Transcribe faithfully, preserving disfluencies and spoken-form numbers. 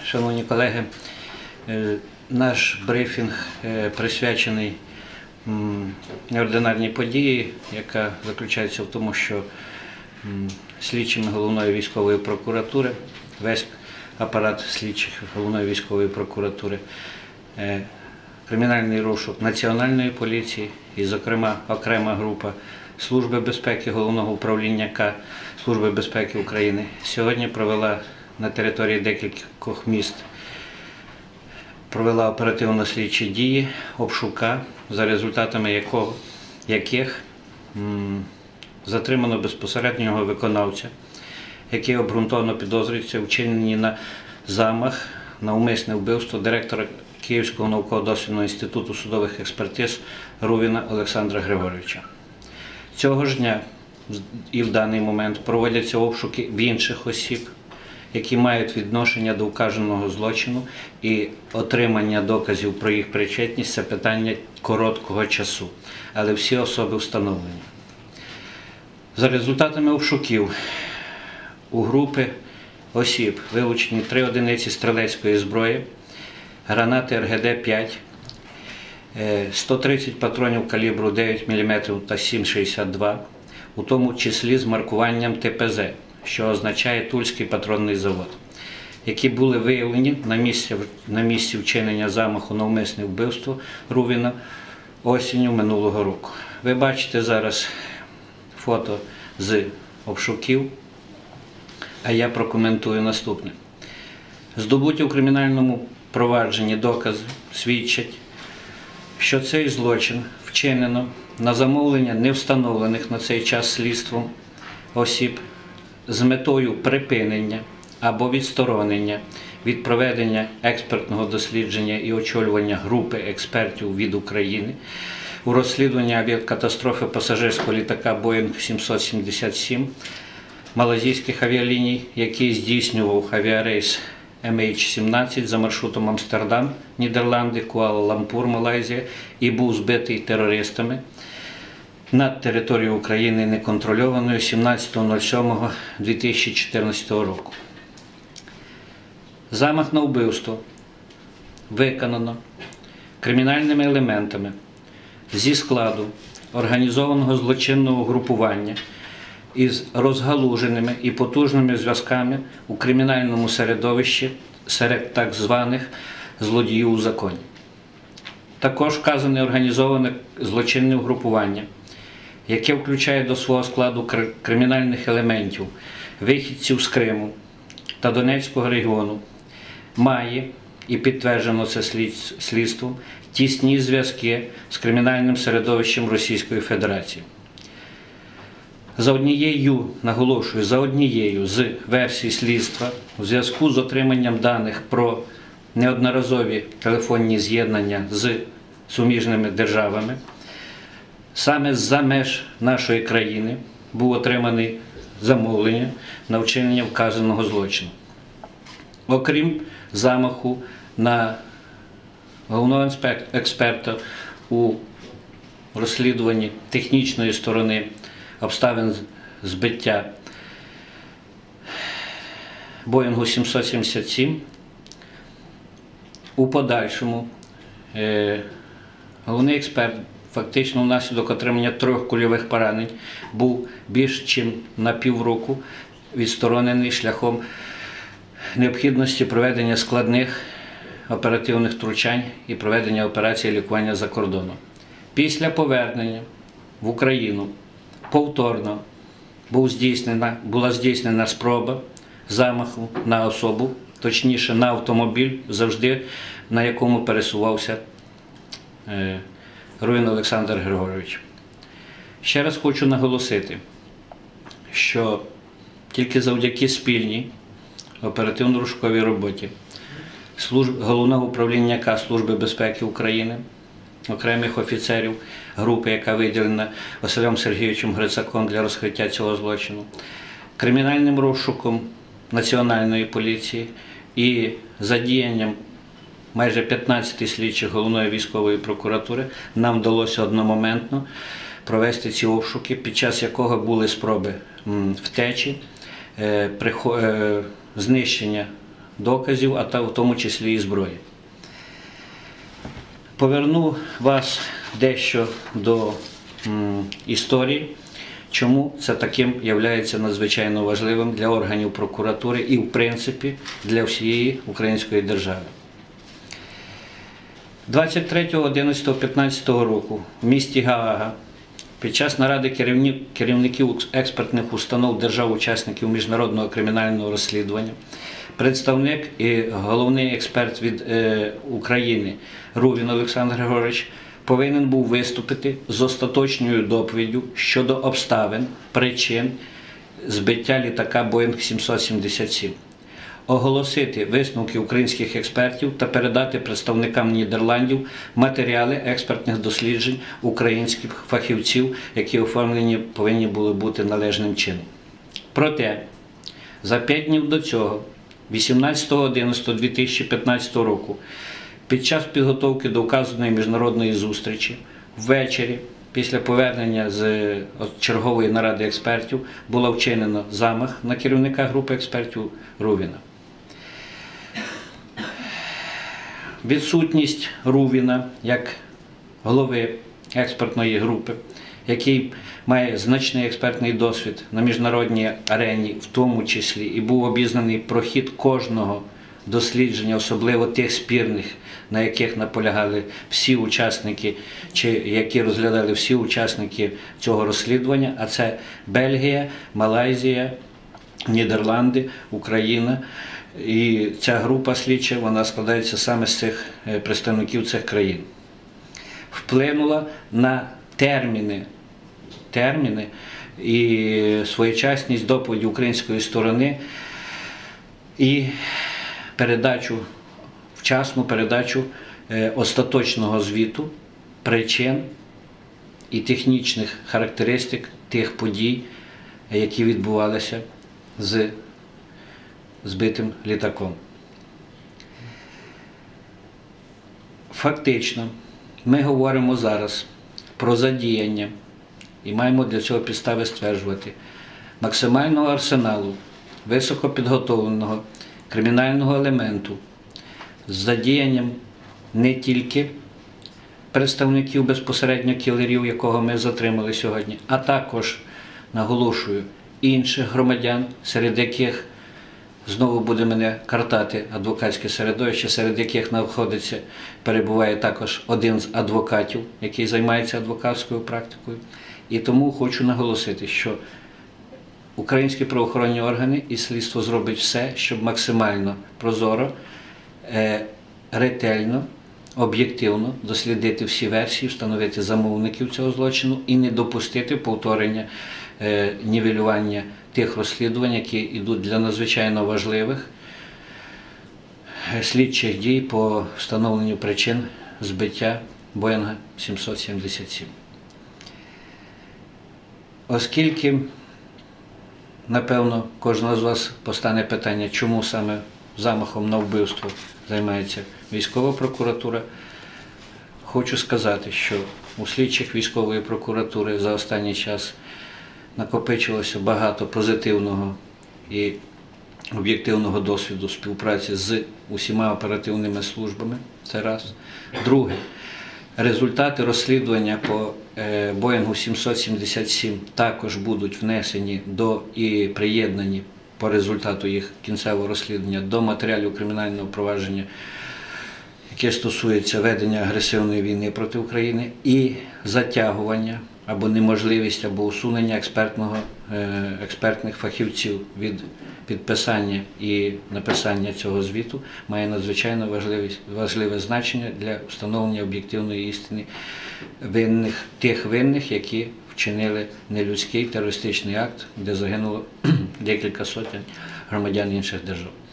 шановні колеги, наш брифінг присвячений неординарній події, яка заключається в тому, що слідчими Головної військової прокуратури, весь апарат слідчих Головної військової прокуратури, кримінальний розшук Національної поліції і, зокрема, окрема група Служби безпеки Головного управління К Служби безпеки України сьогодні провела на території декількох міст провела оперативно-слідчі дії, обшука, за результатами якого, яких м, затримано безпосереднього виконавця, який обґрунтовано підозрюється у вчиненні на замах на умисне вбивство директора Київського науково-дослідного інституту судових експертиз Рувіна Олександра Григоровича. Цього ж дня і в даний момент проводяться обшуки в інших осіб, які мають відношення до вказаного злочину, і отримання доказів про їх причетність – це питання короткого часу, але всі особи встановлені. За результатами обшуків у групи осіб вилучені три одиниці стрілецької зброї, гранати Р Г Д п'ять, сто тридцять патронів калібру дев'ять міліметрів та сім шістдесят два, у тому числі з маркуванням Т П З, що означає Тульський патронний завод, які були виявлені на місці, на місці вчинення замаху на умисне вбивство Рувіна осінню минулого року. Ви бачите зараз фото з обшуків, а я прокоментую наступне. Здобуті у кримінальному провадженні докази свідчать, що цей злочин вчинено на замовлення невстановлених на цей час слідством осіб з метою припинення або відсторонення від проведення експертного дослідження і очолювання групи експертів від України у розслідуванні авіакатастрофи пасажирського літака Боїнг сімсот сімдесят сім малайзійських авіаліній, який здійснював авіарейс Ем Ейч сімнадцять за маршрутом Амстердам, Нідерланди, Куала-Лумпур, Малайзія, і був збитий терористами над територією України неконтрольованою сімнадцятого сьомого дві тисячі чотирнадцятого року. Замах на вбивство виконано кримінальними елементами зі складу організованого злочинного групування із розгалуженими і потужними зв'язками у кримінальному середовищі серед так званих злодіїв у законі. Також вказане організоване злочинне угрупування, яке включає до свого складу кримінальних елементів вихідців з Криму та Донецького регіону, має, і підтверджено це слідством, тісні зв'язки з кримінальним середовищем Російської Федерації. За однією, наголошую, за однією з версій слідства, у зв'язку з отриманням даних про неодноразові телефонні з'єднання з суміжними державами, саме з-за меж нашої країни був отриманий замовлення на вчинення вказаного злочину. Окрім замаху на головного експерта у розслідуванні технічної сторони обставин збиття Боїнгу сімсот сімдесят сім, у подальшому е, головний експерт фактично внаслідок отримання трьох кульових поранень був більш ніж на півроку відсторонений шляхом необхідності проведення складних оперативних втручань і проведення операції лікування за кордоном. Після повернення в Україну повторно був здійснена, була здійснена спроба замаху на особу, точніше на автомобіль, завжди на якому пересувався е, Рувін Олександр Григорович. Ще раз хочу наголосити, що тільки завдяки спільній оперативно-розшуковій роботі служб, Головного управління К Служби безпеки України, окремих офіцерів групи, яка виділена Василем Сергійовичем Грицаком для розкриття цього злочину, кримінальним розшуком Національної поліції і задіянням майже п'ятнадцяти слідчих Головної військової прокуратури нам вдалося одномоментно провести ці обшуки, під час якого були спроби втечі, знищення доказів, а та в тому числі і зброї. Поверну вас дещо до м, історії, чому це таким є надзвичайно важливим для органів прокуратури і, в принципі, для всієї української держави. двадцять третього одинадцятого п'ятнадцятого року в місті Гаага під час наради керівників експертних установ держав-учасників міжнародного кримінального розслідування представник і головний експерт від е, України Рувін Олександр Григорович повинен був виступити з остаточною доповіддю щодо обставин, причин збиття літака Боїнг сімсот сімдесят сім, оголосити висновки українських експертів та передати представникам Нідерландів матеріали експертних досліджень українських фахівців, які оформлені повинні були бути належним чином. Проте, за п'ять днів до цього, вісімнадцятого одинадцятого дві тисячі п'ятнадцятого року, під час підготовки до вказаної міжнародної зустрічі, ввечері, після повернення з чергової наради експертів, було вчинено замах на керівника групи експертів Рувіна. Відсутність Рувіна як голови експертної групи, який має значний експертний досвід на міжнародній арені, в тому числі, і був обізнаний про хід кожного дослідження, особливо тих спірних, на яких наполягали всі учасники, чи які розглядали всі учасники цього розслідування, а це Бельгія, Малайзія, Нідерланди, Україна. І ця група слідча, вона складається саме з цих представників цих країн. Вплинула на терміни, терміни і своєчасність доповіді української сторони і передачу, вчасну передачу остаточного звіту, причин і технічних характеристик тих подій, які відбувалися з збитим літаком. Фактично, ми говоримо зараз про задіяння, і маємо для цього підстави стверджувати, максимального арсеналу високопідготовленого кримінального елементу з задіянням не тільки представників безпосередньо кілерів, якого ми затримали сьогодні, а також, наголошую, інших громадян, серед яких знову буде мене картати адвокатське середовище, серед яких знаходиться, перебуває також один з адвокатів, який займається адвокатською практикою. І тому хочу наголосити, що українські правоохоронні органи і слідство зробить все, щоб максимально прозоро, ретельно, об'єктивно дослідити всі версії, встановити замовників цього злочину і не допустити повторення, нівелювання тих розслідувань, які йдуть для надзвичайно важливих слідчих дій по встановленню причин збиття Боїнга сімсот сімдесят сім. Оскільки, напевно, кожного з вас постане питання, чому саме замахом на вбивство займається військова прокуратура, хочу сказати, що у слідчих військової прокуратури за останній час накопичилося багато позитивного і об'єктивного досвіду співпраці з усіма оперативними службами. Це раз. Друге. Результати розслідування по Боїнгу сімсот сімдесят сім також будуть внесені до і приєднані по результату їх кінцевого розслідування до матеріалів кримінального провадження, яке стосується ведення агресивної війни проти України, і затягування або неможливість, або усунення експертного, експертних фахівців від підписання і написання цього звіту має надзвичайно важливе, важливе значення для встановлення об'єктивної істини винних, тих винних, які вчинили нелюдський терористичний акт, де загинуло декілька сотень громадян інших держав.